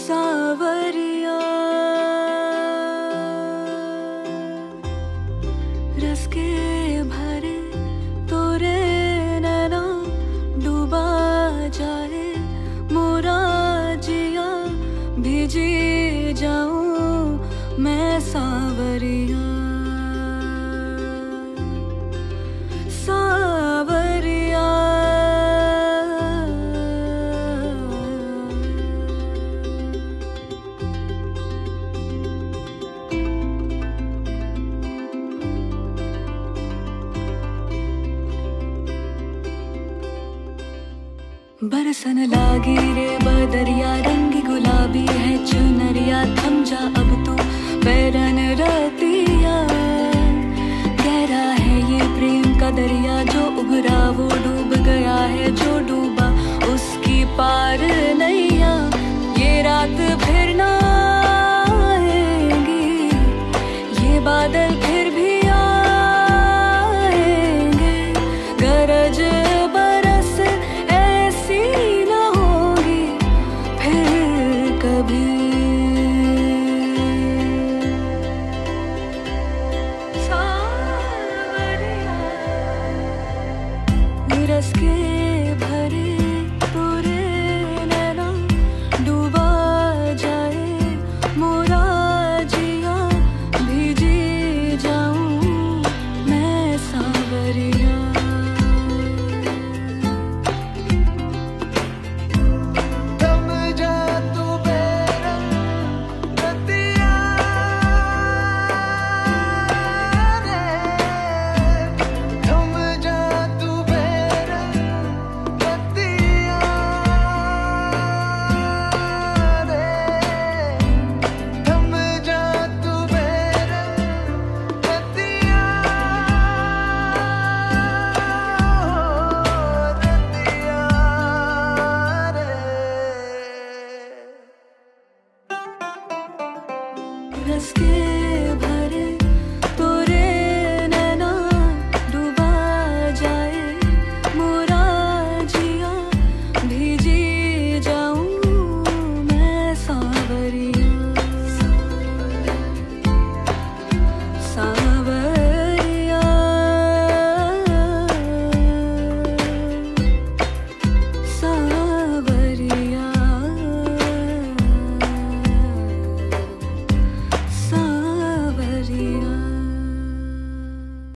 सावरिया रस के भरे तोरे नैना डूबा जाए मोरा जिया भीजी जाऊं मैं सावरिया सावरिया बरसन लागी रे बदरिया रंगी गुलाबी है चुनरिया थम जा अब तू बैरन रतिया गहरा है ये प्रेम का दरिया जो उभरा वो डूब गया है जो डूबा उसकी पार नैया ये रात फिर ना आएगी ये बादल फिर भी आएंगे गरज रस के भरे तोरे नैना डूबा जाए मोरा जिया भीजी जाऊं मैं सावरिया थम जा तू बेरंग रतिया रे थम जा तू रस के